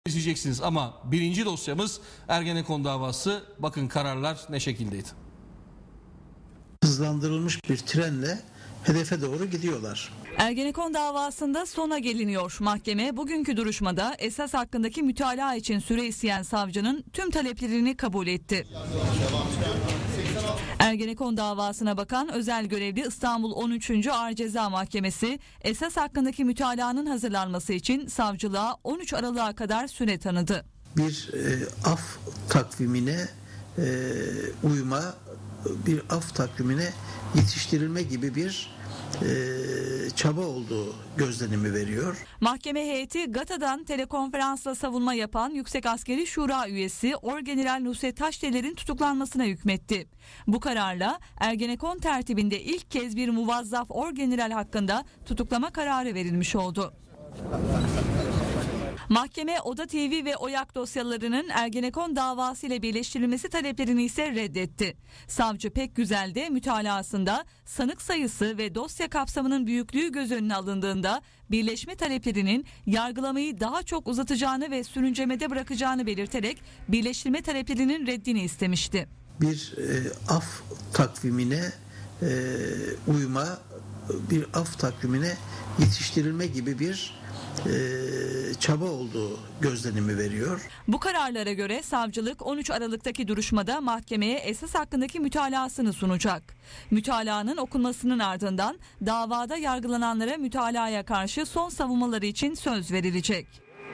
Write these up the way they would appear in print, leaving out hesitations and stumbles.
izleyeceksiniz ama birinci dosyamız Ergenekon davası. Bakın kararlar ne şekildeydi. Hızlandırılmış bir trenle hedefe doğru gidiyorlar. Ergenekon davasında sona geliniyor. Mahkeme bugünkü duruşmada esas hakkındaki mütalaa için süre isteyen savcının tüm taleplerini kabul etti. Ergenekon davasına bakan özel görevli İstanbul 13. Ağır Ceza Mahkemesi esas hakkındaki mütalaanın hazırlanması için savcılığa 13 Aralık'a kadar süre tanıdı. Bir af takvimine uyma, bir af takvimine yetiştirilme gibi bir çaba olduğu gözlenimi veriyor. Mahkeme heyeti GATA'dan telekonferansla savunma yapan Yüksek Askeri Şura üyesi Orgeneral Nusret Taşdemir'in tutuklanmasına hükmetti. Bu kararla Ergenekon tertibinde ilk kez bir muvazzaf orgeneral hakkında tutuklama kararı verilmiş oldu. Mahkeme Oda TV ve OYAK dosyalarının Ergenekon davası ile birleştirilmesi taleplerini ise reddetti. Savcı Pekgüzel de mütalaasında sanık sayısı ve dosya kapsamının büyüklüğü göz önüne alındığında birleşme taleplerinin yargılamayı daha çok uzatacağını ve sürüncemede bırakacağını belirterek birleştirme taleplerinin reddini istemişti. Bir af takvimine uyma, bir af takvimine yetiştirilme gibi bir çaba olduğu gözlenimi veriyor. Bu kararlara göre savcılık 13 Aralık'taki duruşmada mahkemeye esas hakkındaki mütalaasını sunacak. Mütalaanın okunmasının ardından davada yargılananlara mütalaaya karşı son savunmaları için söz verilecek.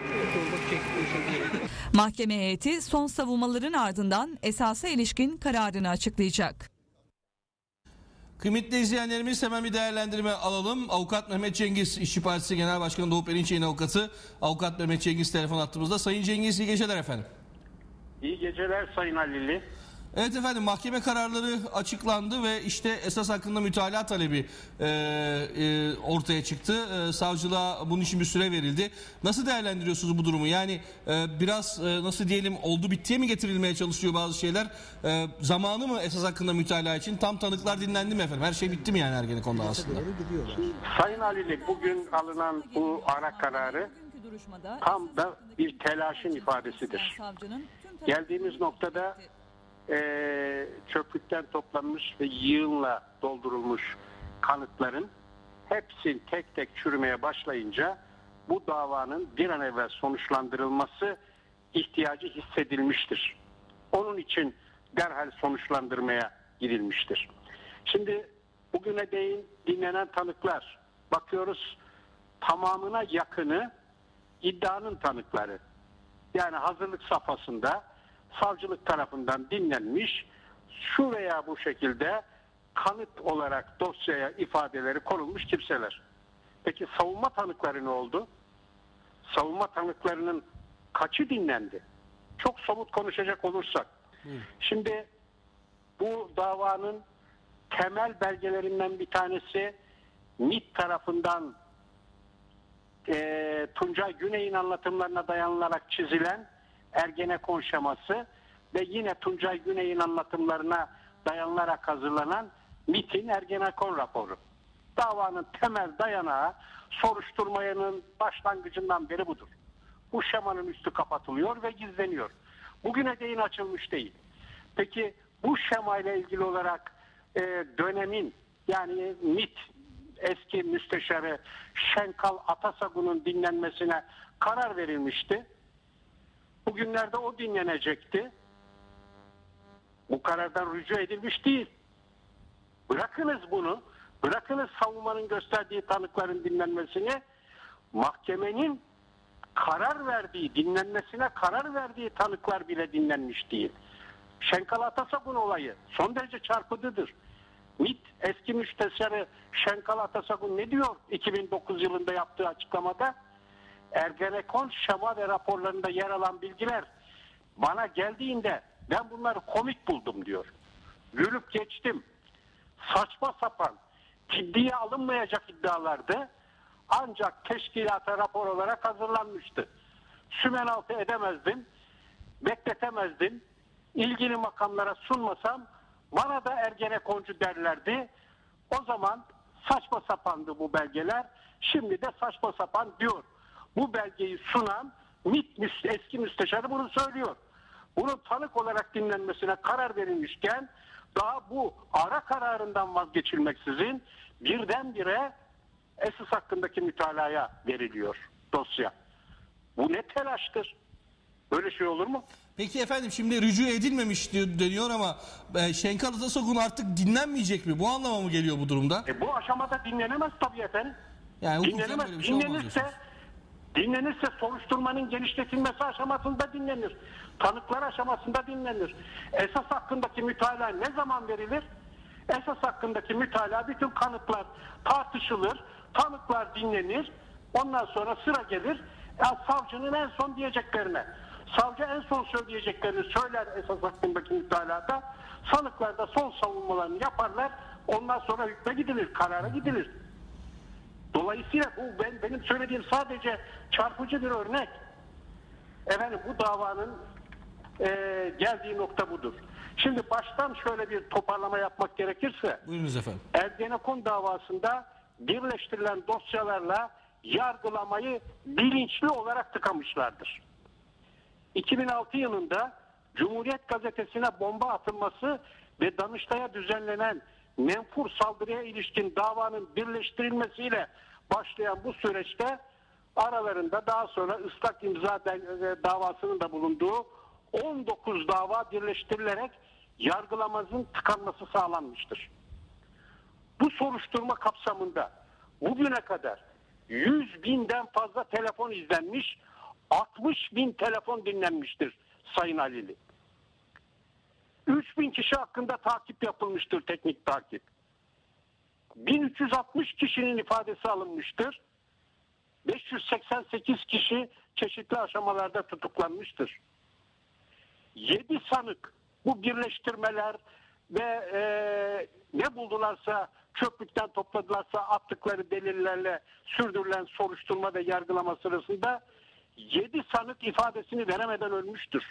Mahkeme heyeti son savunmaların ardından esasa ilişkin kararını açıklayacak. Kıymetli izleyenlerimiz, hemen bir değerlendirme alalım. Avukat Mehmet Cengiz, İşçi Partisi Genel Başkanı Doğu Perinçek'in avukatı. Avukat Mehmet Cengiz telefon attığımızda. Sayın Cengiz, iyi geceler efendim. İyi geceler Sayın Halili. Evet efendim, mahkeme kararları açıklandı ve işte esas hakkında mütalaa talebi ortaya çıktı. Savcılığa bunun için bir süre verildi. Nasıl değerlendiriyorsunuz bu durumu? Yani biraz nasıl diyelim, oldu bittiye mi getirilmeye çalışıyor bazı şeyler? Zamanı mı esas hakkında mütalaa için? Tam tanıklar dinlendi mi efendim? Her şey bitti mi yani Ergenekon davasında? Sayın Halili, bugün alınan bu ara kararı tam da bir telaşın ifadesidir. Geldiğimiz noktada çöplükten toplanmış ve yığınla doldurulmuş kanıtların hepsi tek tek çürümeye başlayınca bu davanın bir an evvel sonuçlandırılması ihtiyacı hissedilmiştir. Onun için derhal sonuçlandırmaya gidilmiştir. Şimdi bugüne değin dinlenen tanıklar, bakıyoruz tamamına yakını iddianın tanıkları. Yani hazırlık safhasında savcılık tarafından dinlenmiş, şu veya bu şekilde kanıt olarak dosyaya ifadeleri konulmuş kimseler. Peki savunma tanıkları ne oldu? Savunma tanıklarının kaçı dinlendi? Çok somut konuşacak olursak. Şimdi bu davanın temel belgelerinden bir tanesi MİT tarafından Tuncay Güney'in anlatımlarına dayanılarak çizilen Ergenekon şeması ve yine Tuncay Güney'in anlatımlarına dayanılarak hazırlanan MİT'in Ergenekon raporu. Davanın temel dayanağı soruşturmanın başlangıcından beri budur. Bu şemanın üstü kapatılıyor ve gizleniyor. Bugüne değin açılmış değil. Peki bu şemayla ilgili olarak dönemin, yani MİT eski müsteşarı Şenkal Atasagun'un dinlenmesine karar verilmişti. Bugünlerde o dinlenecekti. Bu karardan rücu edilmiş değil. Bırakınız bunu. Bırakınız savunmanın gösterdiği tanıkların dinlenmesini. Mahkemenin karar verdiği, dinlenmesine karar verdiği tanıklar bile dinlenmiş değil. Şenkal Atasagun olayı son derece çarpıcıdır. MİT eski müsteşarı Şenkal Atasagun ne diyor 2009 yılında yaptığı açıklamada? Ergenekon şema ve raporlarında yer alan bilgiler bana geldiğinde ben bunları komik buldum diyor. Gülüp geçtim. Saçma sapan, ciddiye alınmayacak iddialardı. Ancak teşkilata rapor olarak hazırlanmıştı. Sümen altı edemezdim, bekletemezdim. İlgili makamlara sunmasam bana da Ergenekoncu derlerdi. O zaman saçma sapandı bu belgeler. Şimdi de saçma sapan diyor. Bu belgeyi sunan eski müsteşarı bunu söylüyor. Bunun tanık olarak dinlenmesine karar verilmişken daha bu ara kararından vazgeçilmeksizin birdenbire esas hakkındaki mütalaya veriliyor dosya. Bu ne telaştır? Böyle şey olur mu? Peki efendim, şimdi rücu edilmemiş deniyor ama Şenkal Atasok'un artık dinlenmeyecek mi? Bu anlama mı geliyor bu durumda? Bu aşamada dinlenemez tabii efendim. Yani Dinlenemez. böyle bir şey olmaz diyorsunuz. Dinlenirse soruşturmanın genişletilmesi aşamasında dinlenir. Tanıklar aşamasında dinlenir. Esas hakkındaki mütalaa ne zaman verilir? Esas hakkındaki mütalaa bütün kanıtlar tartışılır. Tanıklar dinlenir. Ondan sonra sıra gelir. Savcının en son diyeceklerine. Savcı en son söyleyeceklerini söyler esas hakkındaki mütalada. Sanıklar da son savunmalarını yaparlar. Ondan sonra hükme gidilir, karara gidilir. Dolayısıyla bu benim söylediğim sadece çarpıcı bir örnek. Efendim bu davanın geldiği nokta budur. Şimdi baştan şöyle bir toparlama yapmak gerekirse, Buyurunuz efendim. Ergenekon davasında birleştirilen dosyalarla yargılamayı bilinçli olarak tıkamışlardır. 2006 yılında Cumhuriyet Gazetesi'ne bomba atılması ve Danıştay'a düzenlenen menfur saldırıya ilişkin davanın birleştirilmesiyle başlayan bu süreçte aralarında daha sonra ıslak imza davasının da bulunduğu 19 dava birleştirilerek yargılamanın tıkanması sağlanmıştır. Bu soruşturma kapsamında bugüne kadar 100.000'den fazla telefon izlenmiş, 60.000 telefon dinlenmiştir Sayın Halil'i. 3.000 kişi hakkında takip yapılmıştır, teknik takip. 1360 kişinin ifadesi alınmıştır. 588 kişi çeşitli aşamalarda tutuklanmıştır. 7 sanık bu birleştirmeler ve ne buldularsa, çöplükten topladılarsa attıkları delillerle sürdürülen soruşturma ve yargılama sırasında 7 sanık ifadesini veremeden ölmüştür.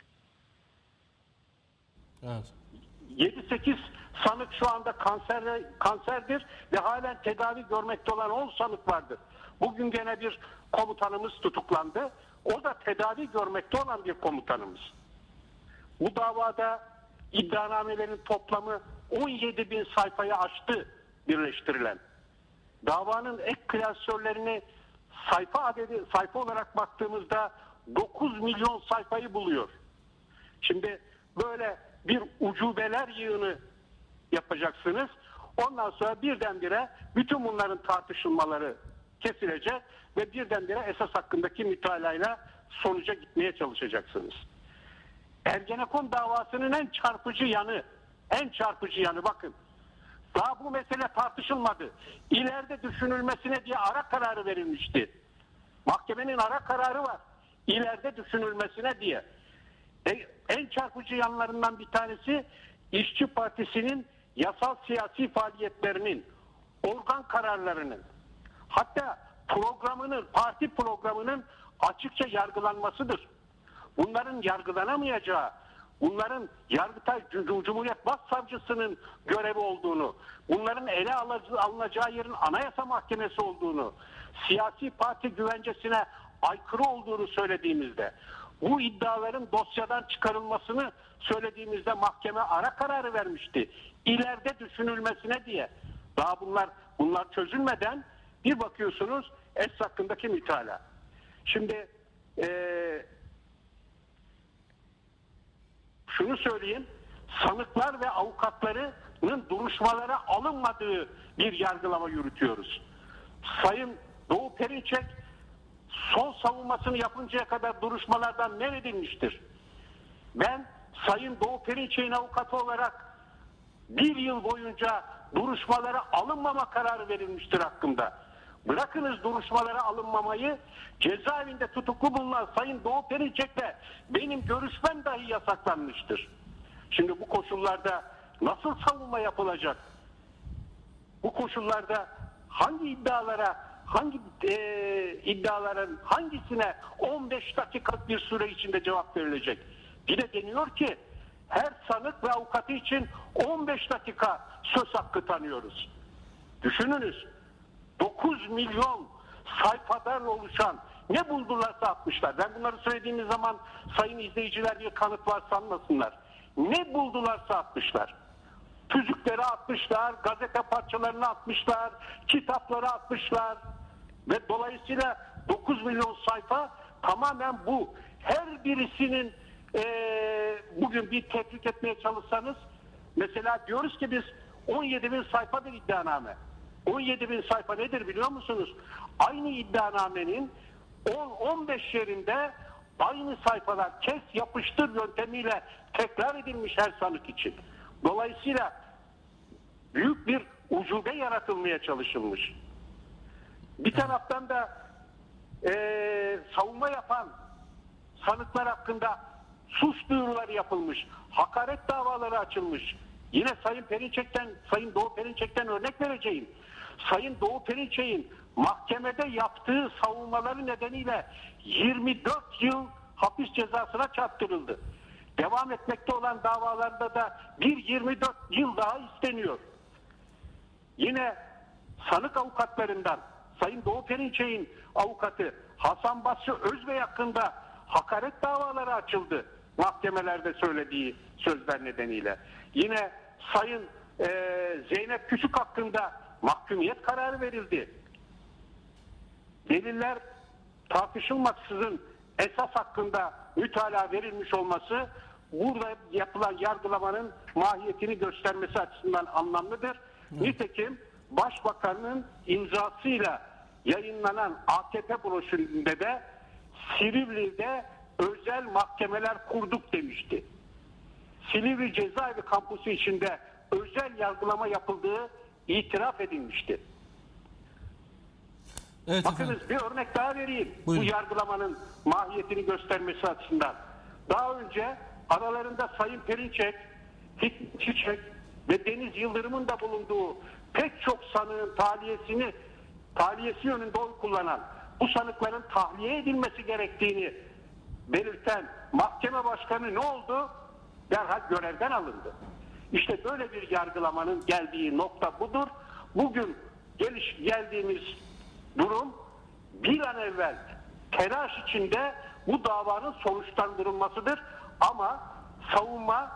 Evet. 7-8 sanık şu anda kanserdir ve halen tedavi görmekte olan 10 sanık vardır. Bugün gene bir komutanımız tutuklandı. O da tedavi görmekte olan bir komutanımız. Bu davada iddianamelerin toplamı 17.000 sayfayı aştı birleştirilen. Davanın ek klasörlerini sayfa olarak baktığımızda 9 milyon sayfayı buluyor. Şimdi böyle bir ucubeler yığını yapacaksınız. Ondan sonra birdenbire bütün bunların tartışılmaları kesilecek ve birdenbire esas hakkındaki mütalayla sonuca gitmeye çalışacaksınız. Ergenekon davasının en çarpıcı yanı bakın. Daha bu mesele tartışılmadı. İleride düşünülmesine diye ara kararı verilmişti. Mahkemenin ara kararı var. İleride düşünülmesine diye. En çarpıcı yanlarından bir tanesi İşçi Partisi'nin yasal siyasi faaliyetlerinin, organ kararlarının, hatta parti programının açıkça yargılanmasıdır. Bunların yargılanamayacağı, bunların Yargıtay Cumhuriyet Başsavcısının görevi olduğunu, bunların ele alınacağı yerin Anayasa Mahkemesi olduğunu, siyasi parti güvencesine aykırı olduğunu söylediğimizde, bu iddiaların dosyadan çıkarılmasını söylediğimizde mahkeme ara kararı vermişti. İleride düşünülmesine diye. Daha bunlar çözülmeden bir bakıyorsunuz esas hakkındaki mütalaa. Şimdi şunu söyleyeyim, sanıklar ve avukatlarının duruşmalara alınmadığı bir yargılama yürütüyoruz. Sayın Doğu Perinçek son savunmasını yapıncaya kadar duruşmalardan men edilmiştir. Ben Sayın Doğu Perinçek'in avukatı olarak bir yıl boyunca duruşmalara alınmama kararı verilmiştir hakkımda. Bırakınız duruşmalara alınmamayı, cezaevinde tutuklu bulunan Sayın Doğu Perinçek'le benim görüşmem dahi yasaklanmıştır. Şimdi bu koşullarda nasıl savunma yapılacak? Bu koşullarda hangi iddiaların hangisine 15 dakikalık bir süre içinde cevap verilecek? Bir de deniyor ki her sanık ve avukatı için 15 dakika söz hakkı tanıyoruz. Düşününüz, 9 milyon sayfadan oluşan Ne buldularsa atmışlar. Ben bunları söylediğimiz zaman sayın izleyiciler bir kanıt var sanmasınlar. Ne buldularsa atmışlar. Tüzükleri atmışlar, gazete parçalarını atmışlar, kitapları atmışlar. Ve dolayısıyla 9 milyon sayfa tamamen bu. Her birisinin bugün bir tebrik etmeye çalışsanız, mesela diyoruz ki biz 17 bin sayfa bir iddianame. 17 bin sayfa nedir biliyor musunuz? Aynı iddianamenin 10-15 yerinde aynı sayfalar kes yapıştır yöntemiyle tekrar edilmiş her sanık için. Dolayısıyla büyük bir ucube yaratılmaya çalışılmış. Bir taraftan da savunma yapan sanıklar hakkında suç duyuruları yapılmış, hakaret davaları açılmış. Yine Sayın Doğu Perinçek'ten örnek vereceğim. Sayın Doğu Perinçek'in mahkemede yaptığı savunmaları nedeniyle 24 yıl hapis cezasına çarptırıldı. Devam etmekte olan davalarda da 24 yıl daha isteniyor. Yine sanık avukatlarından Sayın Doğu Perinçek'in avukatı Hasan Basri Özbey hakkında hakaret davaları açıldı mahkemelerde söylediği sözler nedeniyle. Yine Sayın Zeynep Küçük hakkında mahkumiyet kararı verildi. Deliller tartışılmaksızın esas hakkında mütalaa verilmiş olması burada yapılan yargılamanın mahiyetini göstermesi açısından anlamlıdır. Nitekim Başbakanın imzasıyla yayınlanan AKP broşüründe de Silivri'de özel mahkemeler kurduk demişti. Silivri Cezaevi kampüsü içinde özel yargılama yapıldığı itiraf edilmişti. Evet, bakınız efendim. bir örnek daha vereyim. Buyurun. Bu yargılamanın mahiyetini göstermesi açısından. Daha önce aralarında Sayın Perinçek, Fikret Çiçek ve Deniz Yıldırım'ın da bulunduğu pek çok sanığın tahliyesi yönünde oy kullanan, bu sanıkların tahliye edilmesi gerektiğini belirten mahkeme başkanı ne oldu? Derhal görevden alındı. İşte böyle bir yargılamanın geldiği nokta budur. Bugün geldiğimiz durum bir an evvel telaş içinde bu davanın sonuçlandırılmasıdır. Ama savunma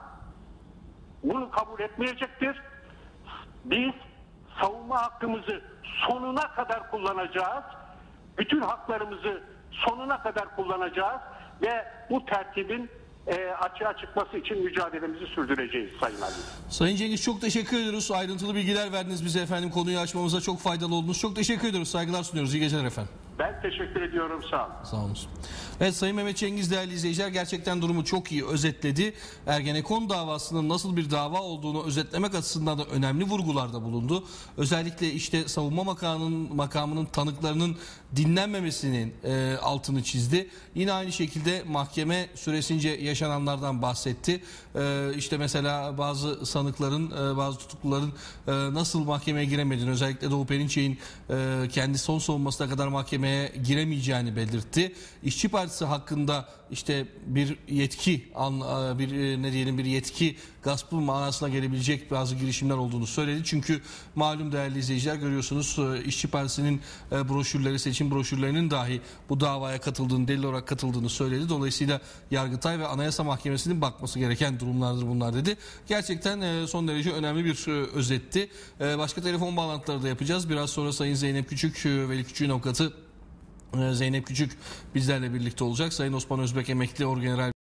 bunu kabul etmeyecektir. Biz savunma hakkımızı sonuna kadar kullanacağız. Bütün haklarımızı sonuna kadar kullanacağız ve bu tertibin açığa çıkması için mücadelemizi sürdüreceğiz Sayın Ali. Sayın Cengiz, çok teşekkür ediyoruz. Ayrıntılı bilgiler verdiniz bize efendim. Konuyu açmamıza çok faydalı oldunuz. Çok teşekkür ediyoruz. Saygılar sunuyoruz. İyi geceler efendim. Ben teşekkür ediyorum. Sağ olun. Sağ olun. Evet, Sayın Mehmet Cengiz değerli izleyiciler gerçekten durumu çok iyi özetledi. Ergenekon davasının nasıl bir dava olduğunu özetlemek açısından da önemli vurgularda bulundu. Özellikle işte savunma makamının tanıklarının dinlenmemesinin altını çizdi. Yine aynı şekilde mahkeme süresince yaşananlardan bahsetti. İşte mesela bazı sanıkların, bazı tutukluların nasıl mahkemeye giremediğini, özellikle Doğu Perinçek'in kendi son savunmasına kadar mahkemeye giremeyeceğini belirtti. İşçi Partisi hakkında işte bir yetki bir yetki gaspı manasına gelebilecek bazı girişimler olduğunu söyledi. Çünkü malum değerli izleyiciler, görüyorsunuz İşçi Partisi'nin broşürleri, seçim broşürlerinin dahi bu davaya katıldığını, delil olarak katıldığını söyledi. Dolayısıyla Yargıtay ve Anayasa Mahkemesi'nin bakması gereken durumlardır bunlar dedi. Gerçekten son derece önemli bir özetti. Başka telefon bağlantıları da yapacağız. Biraz sonra Sayın Zeynep Küçük, Veli Küçük'ün avukatı Zeynep Küçük bizlerle birlikte olacak. Sayın Osman Özbek emekli orgeneral